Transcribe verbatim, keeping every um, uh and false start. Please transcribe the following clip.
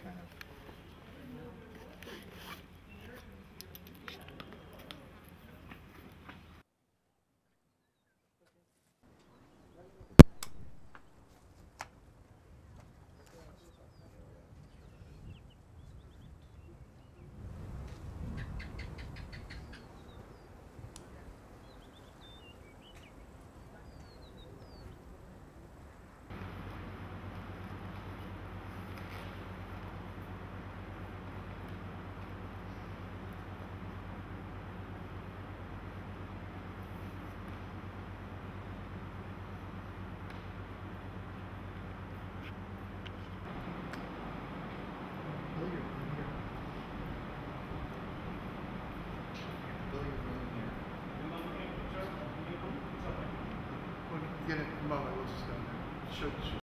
kind of. Get it, moment, we'll just go there. Should, should